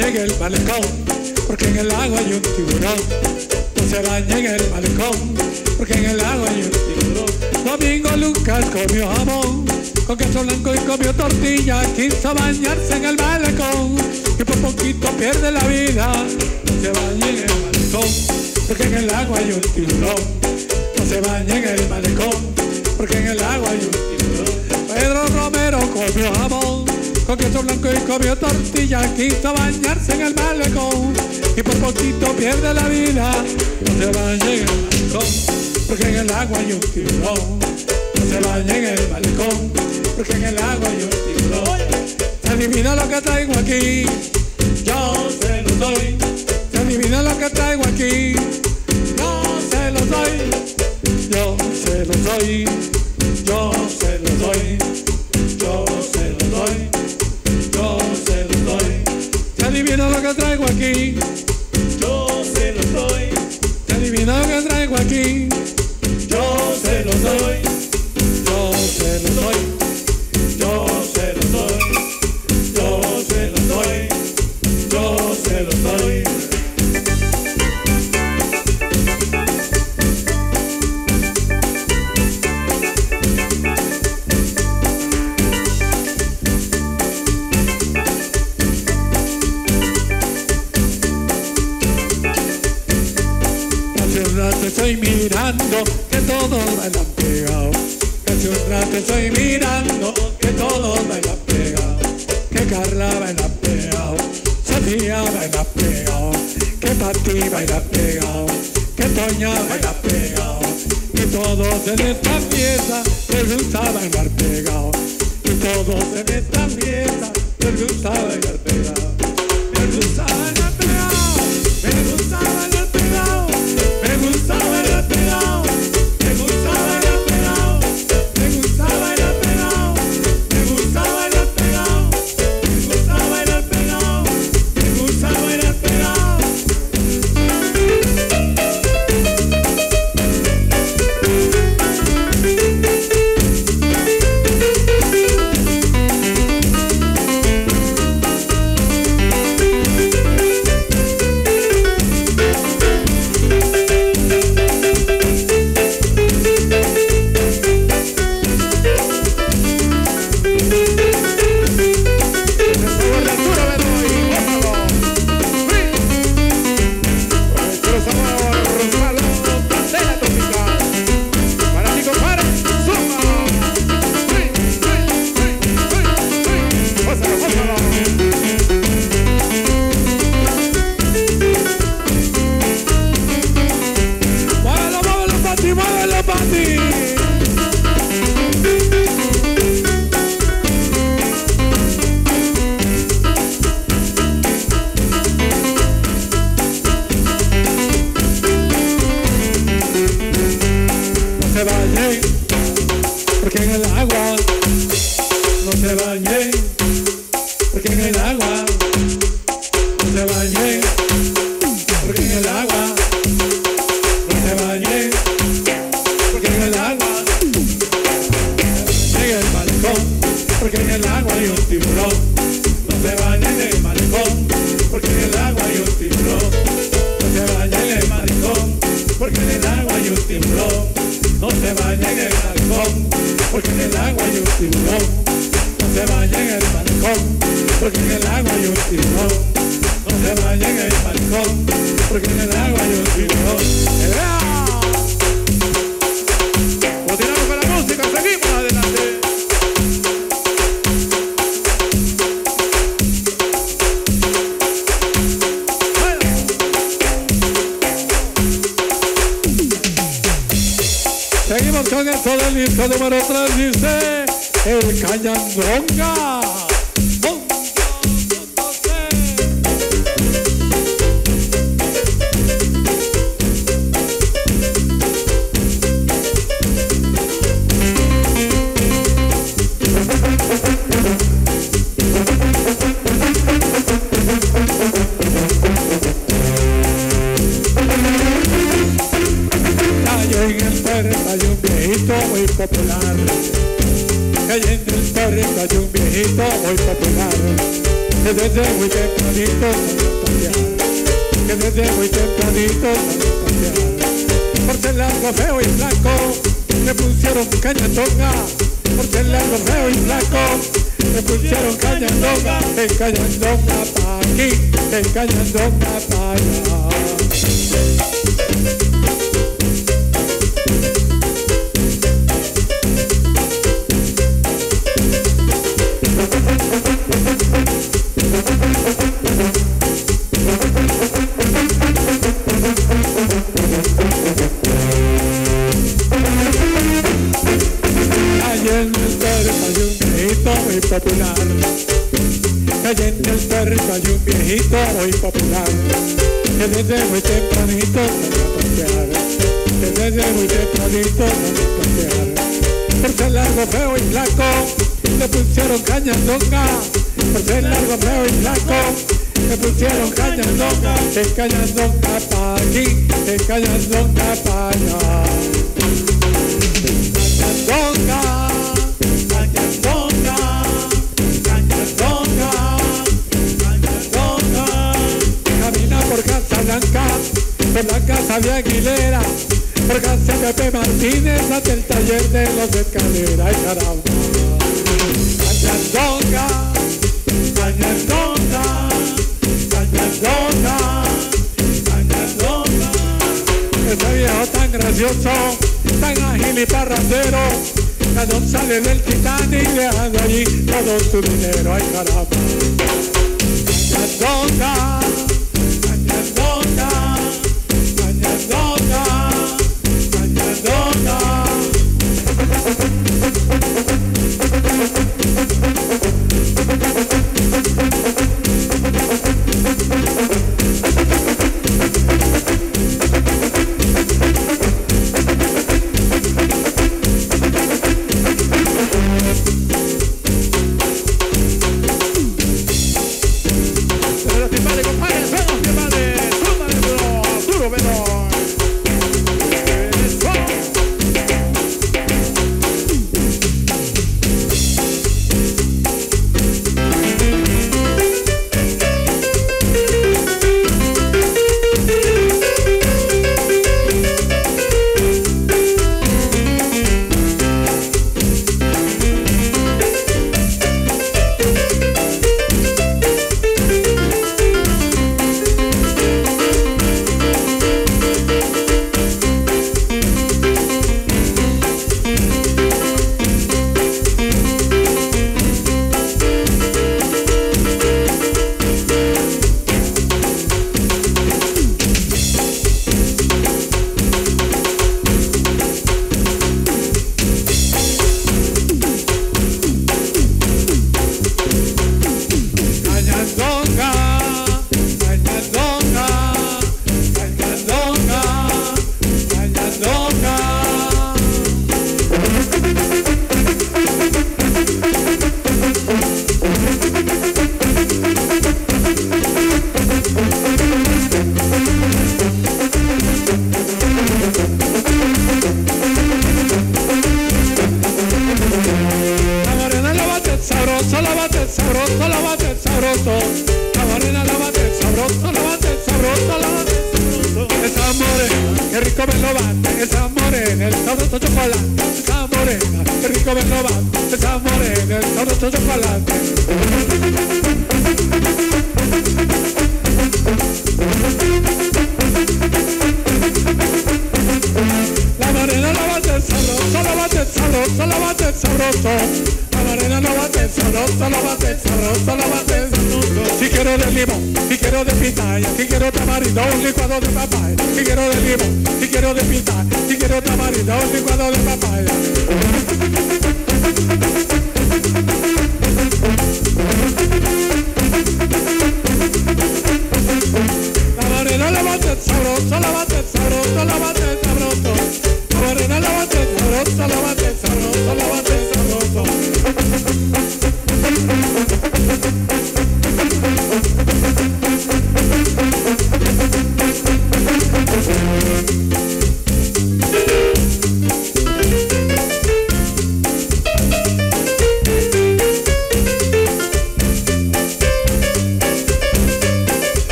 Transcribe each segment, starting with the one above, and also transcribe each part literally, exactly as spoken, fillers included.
bañe en el malecón, porque en el agua hay un tiburón. No se bañe en el malecón, porque en el agua hay un tiburón. Domingo Lucas comió jamón con queso blanco y comió tortilla. Quiso bañarse en el malecón y por poquito pierde la vida. No se bañe en el malecón, porque en el agua hay un tiburón. No se bañe en el malecón, porque en el agua hay un tiburón. Pedro Romero comió jamón con queso blanco y comió tortilla. Quiso bañarse en el malecón y por poquito pierde la vida. No se bañe en el malecón, porque en el agua hay un tiburón. No se bañe en el malecón, porque en el agua hay un tiburón. Se adivina lo que traigo aquí, yo se lo doy. Se adivina lo que traigo aquí, yo se lo doy. Yo se lo doy, yo se lo doy, yo se lo doy, yo se lo doy. Se adivina lo que traigo aquí, yo se lo doy. Se adivina lo que traigo aquí, yo se lo doy. Yo se lo doy, yo se lo doy, yo se lo doy, yo se lo doy. Hace un rato estoy mirando que todos bailan pegado. Hace un rato estoy mirando que todos bailan pegado. Que Carla baila pegado, Sofía baila pegado, que Pati baila pegado, que Toña baila pegado. Y todos en esta fiesta les gusta bailar pegado. Y todos en esta fiesta les gusta bailar pegado. Les gusta bailar pegado, me gusta bailar pegado, me gusta bailar pegado, me gusta bailar pegado. Me gusta bailar pegado, me gusta bailar pegado, me gusta bailar pegado, me gusta bailar pegado. Porque en el agua no se bañe, porque en el agua no se bañe, porque en el agua no se bañe, porque en el agua en el malecón, porque en el agua hay un tiburón. No se bañe en el malecón, porque en el agua hay un tiburón. No se bañe en el malecón, porque en el agua hay un tiburón. No se bañe en el malecón, porque en el agua hay un tiburón. No se bañe en el malecón, porque en el agua hay un tiburón. No se bañe en el malecón, porque en el agua hay un tiburón. Continuamos con la música, seguimos adelante. Seguimos con esto del disco número tres, dice El Cañandonga. Hay un viejito muy popular, que en el puerto hay un viejito que desde muy tempranito salió a pasear, que desde muy tempranito salió a pasear. Por ser largo, feo y flaco, me pusieron cañandonga. Por ser largo, feo y flaco, me pusieron cañandonga. En cañandonga pa' aquí, en cañandonga pa' allá. Popular, allá en el puerto hay un viejito muy popular, que desde muy tempranito salió a pasear, que desde muy tempranito salió a pasear. Por ser largo, feo y flaco, le pusieron cañandonga. Por ser largo, feo y flaco, le pusieron cañandonga. En cañandonga pa' aquí, en cañandonga pa' allá. Cañandonga. Por la casa de Aguilera, por casa de Pepe Martínez, hasta el taller de los Escalera. ¡Ay, caramba! Cañandonga, cañandonga, cañandonga, cañandonga. Ese viejo tan gracioso, tan ágil y parrandero, cuando sale del Titanic dejando allí todo su dinero. ¡Ay, caramba! Cañandonga, cañandonga.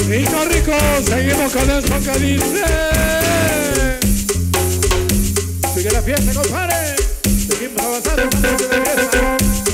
Rico, rico, seguimos con esto que dice. Sigue la fiesta, compadre. Seguimos avanzando con esto de fiesta.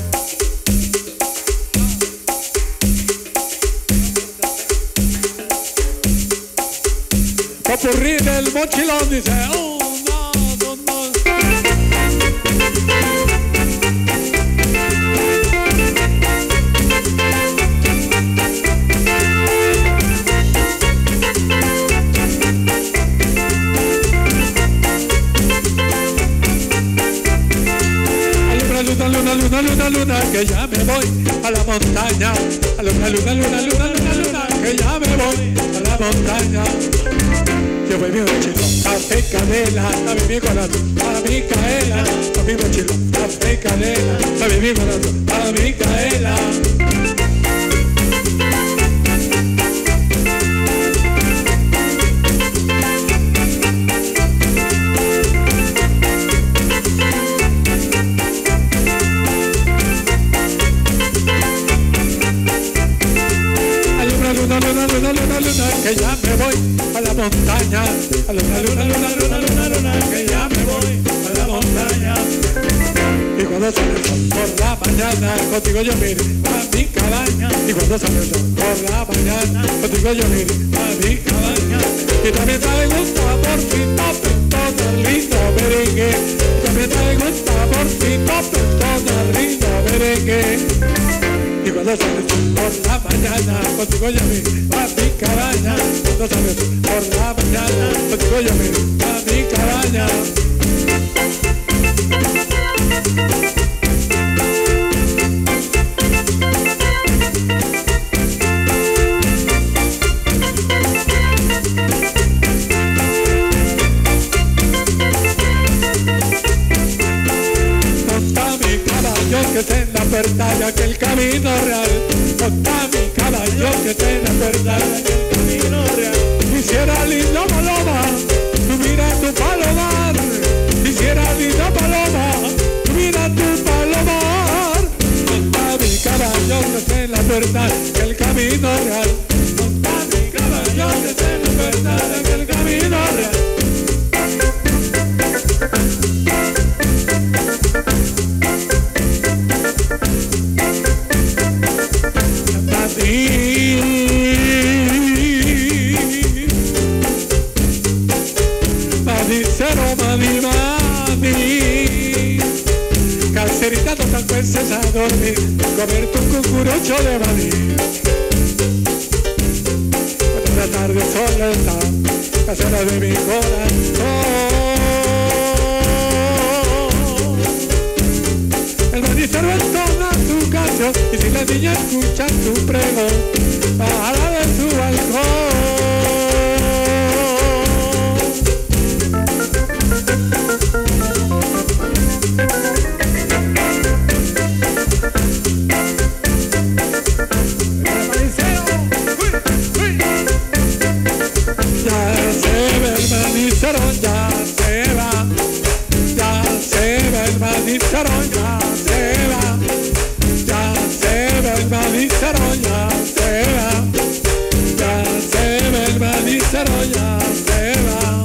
Popurrí del mochilón dice. Oh, no, no, no. Luna, luna, luna, luna, luna, que ya me voy a la montaña. A luna, luna, luna, luna, luna, luna, que ya me voy a la montaña. Yo voy mi mochilo, café, canela, a mi corazón, a Micaela. A mi mochilo, café, canela, a mi corazón, a Micaela. Luna, luna, luna, luna, luna, que ya me voy a la montaña. A luna, luna, luna, luna, luna, luna, que ya me voy a la montaña. Y cuando sale el sol por la mañana, contigo yo miro a mi cabaña. Y cuando sale el sol por la mañana, contigo yo miro a mi cabaña. Y también traigo un saborcito, todo lindo merengue. Y también traigo un saborcito, todo lindo merengue. Y cuando sales por la mañana, contigo yo miro a mi cabaña. Cuando sales por la mañana, contigo yo miro a mi cabaña. Que esté en la pantalla, que el camino real. Monta mi caballo, que esté en la pantalla, que el camino real. Quisiera lindo paloma, tú mira tu palomar. Quisiera lindo paloma, tú mira tu palomar. Monta mi caballo, que esté en la pantalla, que el camino real. Monta mi caballo, que esté en la pantalla, que el camino real. Manicero, mani, mani, calcerita no te acuestes a dormir, comerte un cucurucho de maní. Cuando la tarde sola está, casera de mi corazón. El manicero entona su canción, y si la niña escucha su pregón, bajará de su balcón. Ya se va, ya se va el manicero, ya se va, ya se va el manicero, ya se va, ya se va el manicero, ya se va.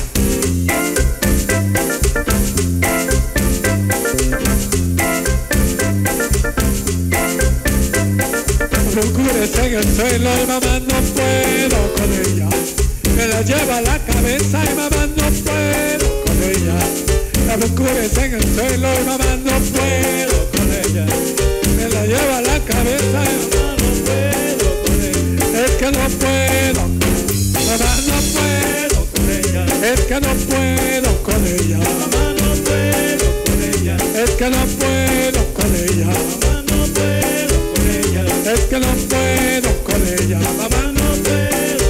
Procures en el suelo y mamá no puedo con ella. Me la lleva a la cabeza y mamá no puedo con ella. La procures en el suelo y mamá no puedo con ella. Me la lleva a la cabeza y mamá no puedo con ella. Es que no puedo, mamá no puedo con ella. Es que no puedo con ella, mamá no puedo con ella. Es que no puedo con ella, mamá no puedo con ella. Es que no puedo con ella, mamá no puedo con ella.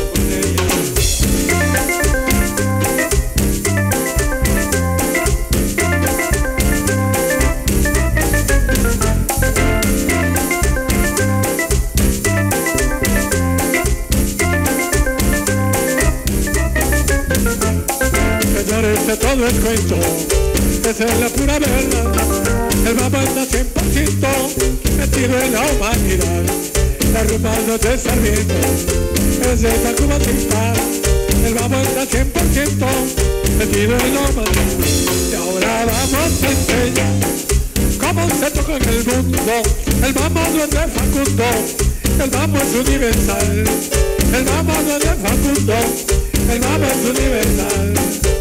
De todo el cuento, esa es la pura verdad. El mamá anda cien por ciento metido en la humanidad. la rumba no te sarmiento, es de Tacuba Tristán, el vamos está cien por ciento metido en lo madrid. Y ahora vamos a enseñar cómo se toca en el mundo, el vamos no es de Facundo, el vamos es universal, el vamos no es de Facundo, el vamos es universal.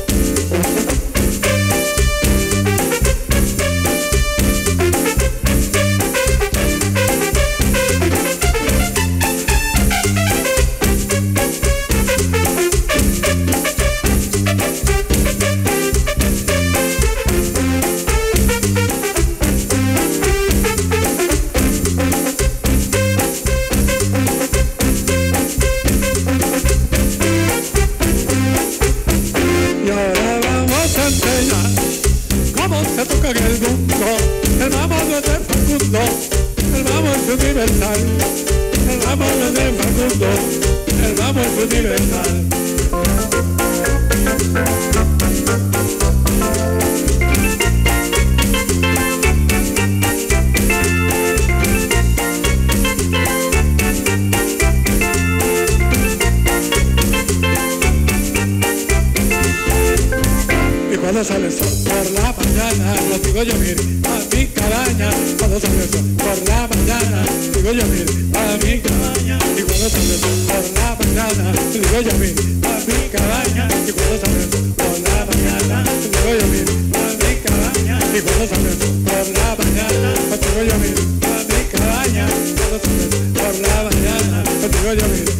Cómo se toca en el mundo, el vamos no es de Facundo, el vamos es universal, el vamos no es de Facundo, el vamos es universal. Cuando sale el sol por la mañana, lo digo yo, mire, a mi cabaña. Cuando sale el sol por la mañana, digo yo, mire, a mi cabaña. Y cuando sale el sol por la mañana, digo yo, mire, a mi cabaña. Y cuando sale el sol por la mañana, digo yo, mire, a mi cabaña. Y cuando sale el sol por la mañana, digo yo, mire, a mi cabaña. Cuando sale el sol por la mañana, digo yo, mire.